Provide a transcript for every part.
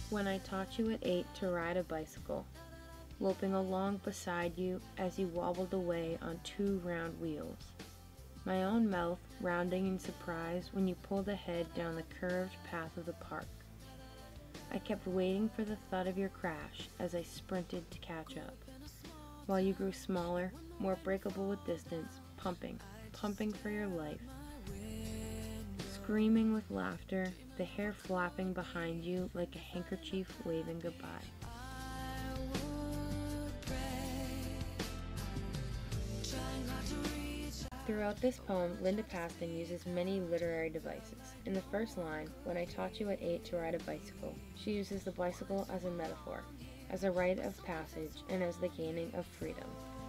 When I taught you at 8 to ride a bicycle, loping along beside you as you wobbled away on 2 round wheels. My own mouth rounding in surprise when you pulled ahead down the curved path of the park. I kept waiting for the thud of your crash as I sprinted to catch up, while you grew smaller, more breakable with distance, pumping for your life. Screaming with laughter, the hair flapping behind you like a handkerchief waving goodbye. Throughout this poem, Linda Paston uses many literary devices. In the first line, when I taught you at 8 to ride a bicycle, she uses the bicycle as a metaphor, as a rite of passage, and as the gaining of freedom.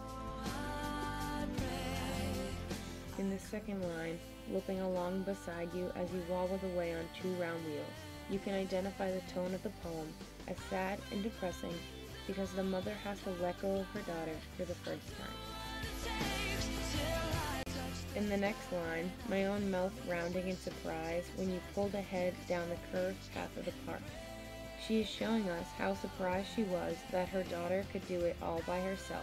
In the second line, loping along beside you as you wobbled away on 2 round wheels, you can identify the tone of the poem as sad and depressing because the mother has to let go of her daughter for the first time. In the next line, my own mouth rounding in surprise when you pulled ahead down the curved path of the park. She is showing us how surprised she was that her daughter could do it all by herself.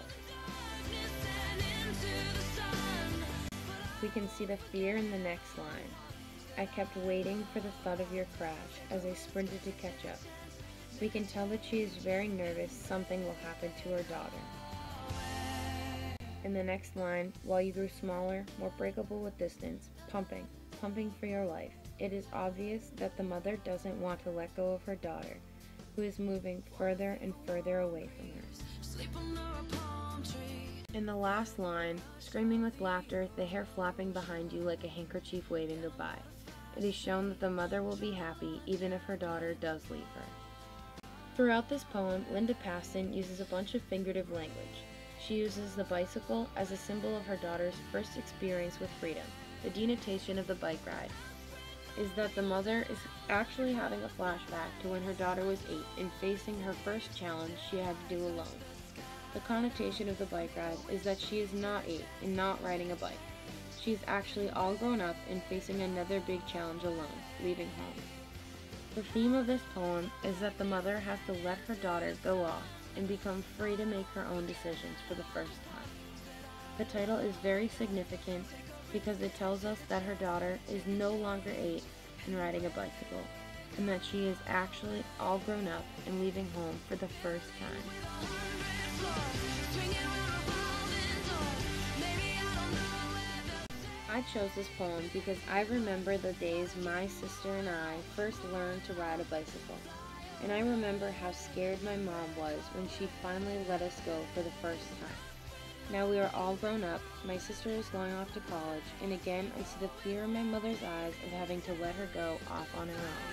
We can see the fear in the next line. I kept waiting for the thud of your crash as I sprinted to catch up. We can tell that she is very nervous something will happen to her daughter. In the next line, while you grew smaller, more breakable with distance, pumping for your life, it is obvious that the mother doesn't want to let go of her daughter, who is moving further and further away from her. In the last line, screaming with laughter, the hair flapping behind you like a handkerchief waving goodbye. It is shown that the mother will be happy even if her daughter does leave her. Throughout this poem, Linda Paston uses a bunch of figurative language. She uses the bicycle as a symbol of her daughter's first experience with freedom. The denotation of the bike ride is that the mother is actually having a flashback to when her daughter was 8 and facing her first challenge she had to do alone. The connotation of the bike ride is that she is not 8 and not riding a bike. She is actually all grown up and facing another big challenge alone, leaving home. The theme of this poem is that the mother has to let her daughter go off and become free to make her own decisions for the first time. The title is very significant because it tells us that her daughter is no longer 8 and riding a bicycle, and that she is actually all grown up and leaving home for the first time. I chose this poem because I remember the days my sister and I first learned to ride a bicycle. And I remember how scared my mom was when she finally let us go for the first time. Now we are all grown up, my sister is going off to college, and again I see the fear in my mother's eyes of having to let her go off on her own.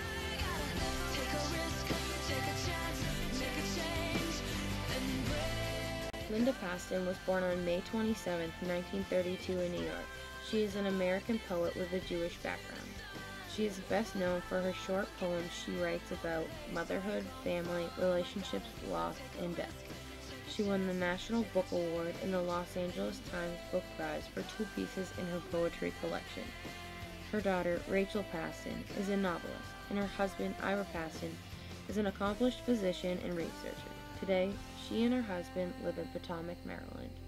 Linda Paston was born on May 27, 1932 in New York. She is an American poet with a Jewish background. She is best known for her short poems she writes about motherhood, family, relationships, loss, and death. She won the National Book Award and the Los Angeles Times Book Prize for 2 pieces in her poetry collection. Her daughter, Rachel Paston, is a novelist, and her husband, Ira Paston, is an accomplished physician and researcher. Today, she and her husband live in Potomac, Maryland.